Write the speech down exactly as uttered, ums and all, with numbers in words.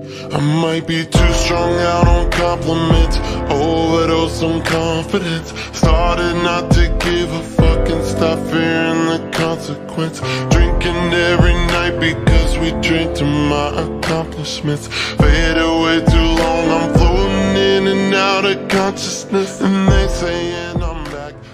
I might be too strung out on compliments, overdose on confidence. Started not to give a fuck and stop fearing the consequence. Drinking every night because we drink to my accomplishments. Fade away too long, I'm floating in and out of consciousness. And they saying I'm back,